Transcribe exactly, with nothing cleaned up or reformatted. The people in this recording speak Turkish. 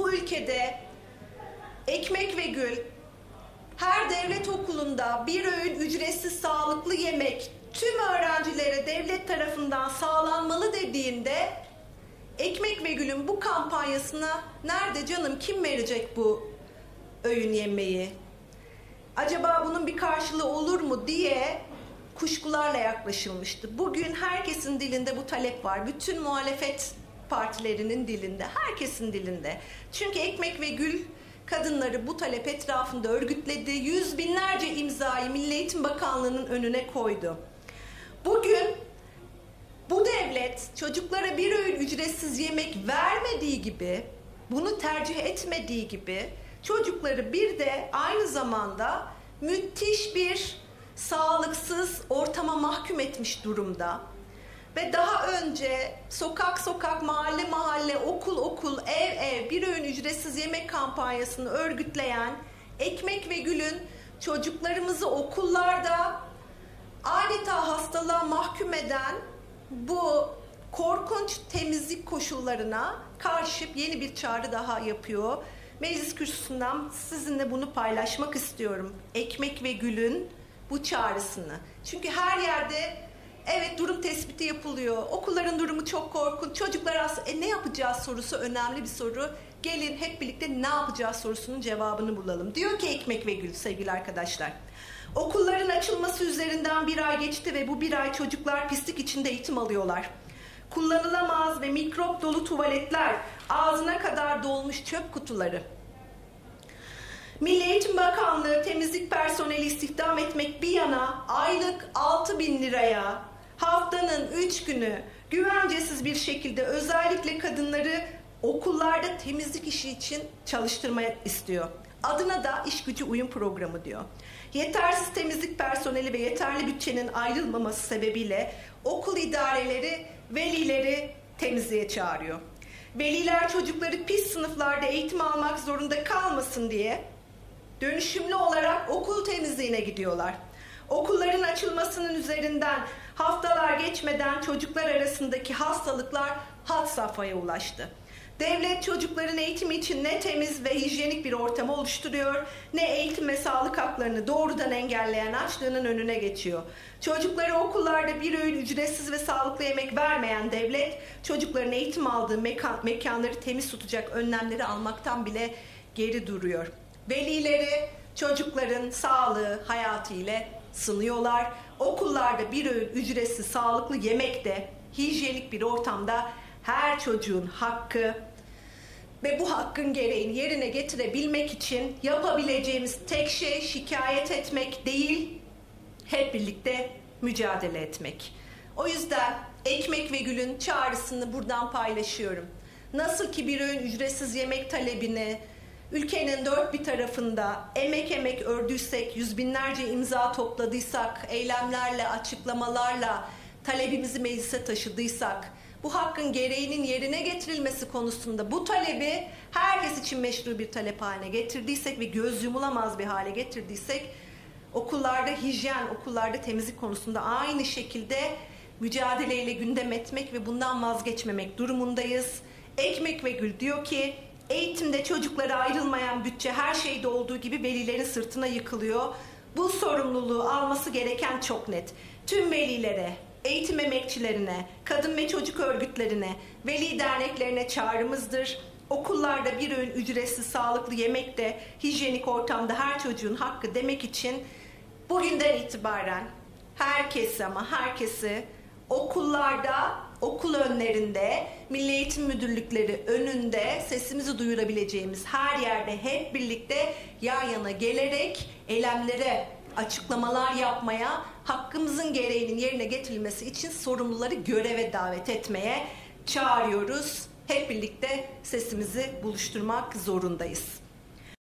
bu ülkede ekmek ve gül, her devlet okulunda bir öğün ücretsiz sağlıklı yemek tüm öğrencilere devlet tarafından sağlanmalı dediğinde Ekmek ve Gül'ün bu kampanyasına nerede canım, kim verecek bu öğün yemeği? Acaba bunun bir karşılığı olur mu diye kuşkularla yaklaşılmıştı. Bugün herkesin dilinde bu talep var. Bütün muhalefet partilerinin dilinde, herkesin dilinde. Çünkü Ekmek ve Gül kadınları bu talep etrafında örgütledi. Yüz binlerce imzayı Milli Eğitim Bakanlığı'nın önüne koydu. Bugün bu devlet çocuklara bir öğün ücretsiz yemek vermediği gibi, bunu tercih etmediği gibi çocukları bir de aynı zamanda müthiş bir sağlıksız ortama mahkum etmiş durumda. Ve daha önce sokak sokak, mahalle mahalle, okul okul, ev ev bir öğün ücretsiz yemek kampanyasını örgütleyen Ekmek ve Gül'ün çocuklarımızı okullarda adeta hastalığa mahkum eden bu korkunç temizlik koşullarına karşı yeni bir çağrı daha yapıyor. Meclis kürsüsünden sizinle bunu paylaşmak istiyorum. Ekmek ve Gül'ün bu çağrısını. Çünkü her yerde evet durum tespiti yapılıyor. Okulların durumu çok korkunç. Çocuklar aslında e, ne yapacağız sorusu önemli bir soru. Gelin hep birlikte ne yapacağız sorusunun cevabını bulalım. Diyor ki Ekmek ve Gül sevgili arkadaşlar. Okulların açılması üzerinden bir ay geçti ve bu bir ay çocuklar pislik içinde eğitim alıyorlar. Kullanılamaz ve mikrop dolu tuvaletler, ağzına kadar dolmuş çöp kutuları. Milli Eğitim Bakanlığı temizlik personeli istihdam etmek bir yana aylık altı bin liraya haftanın üç günü güvencesiz bir şekilde özellikle kadınları okullarda temizlik işi için çalıştırmaya istiyor. Adına da iş gücü uyum programı diyor. Yetersiz temizlik personeli ve yeterli bütçenin ayrılmaması sebebiyle okul idareleri velileri temizliğe çağırıyor. Veliler çocukları pis sınıflarda eğitim almak zorunda kalmasın diye dönüşümlü olarak okul temizliğine gidiyorlar. Okulların açılmasının üzerinden haftalar geçmeden çocuklar arasındaki hastalıklar had safhaya ulaştı. Devlet çocukların eğitimi için ne temiz ve hijyenik bir ortam oluşturuyor, ne eğitim ve sağlık haklarını doğrudan engelleyen açlığının önüne geçiyor. Çocuklara okullarda bir öğün ücretsiz ve sağlıklı yemek vermeyen devlet, çocukların eğitim aldığı mekan, mekanları temiz tutacak önlemleri almaktan bile geri duruyor. Velileri çocukların sağlığı, hayatı ile sınıyorlar. Okullarda bir öğün ücretsiz sağlıklı yemek de hijyenik bir ortamda her çocuğun hakkı ve bu hakkın gereğini yerine getirebilmek için yapabileceğimiz tek şey şikayet etmek değil, hep birlikte mücadele etmek. O yüzden Ekmek ve Gül'ün çağrısını buradan paylaşıyorum. Nasıl ki bir öğün ücretsiz yemek talebini ülkenin dört bir tarafında emek emek ördüysek, yüz binlerce imza topladıysak, eylemlerle, açıklamalarla talebimizi meclise taşıdıysak, bu hakkın gereğinin yerine getirilmesi konusunda bu talebi herkes için meşru bir talep haline getirdiysek ve göz yumulamaz bir hale getirdiysek, okullarda hijyen, okullarda temizlik konusunda aynı şekilde mücadeleyle gündem etmek ve bundan vazgeçmemek durumundayız. Ekmek ve Gül diyor ki, eğitimde çocuklara ayrılmayan bütçe her şeyde olduğu gibi velilerin sırtına yıkılıyor. Bu sorumluluğu alması gereken çok net. Tüm velilere, eğitim emekçilerine, kadın ve çocuk örgütlerine, veli derneklerine çağrımızdır. Okullarda bir öğün ücretsiz sağlıklı yemek de hijyenik ortamda her çocuğun hakkı demek için bugünden itibaren herkesi ama herkesi okullarda, okul önlerinde, Milli Eğitim Müdürlükleri önünde sesimizi duyurabileceğimiz her yerde hep birlikte yan yana gelerek eylemlere, açıklamalar yapmaya, hakkımızın gereğinin yerine getirilmesi için sorumluları göreve davet etmeye çağırıyoruz. Hep birlikte sesimizi buluşturmak zorundayız.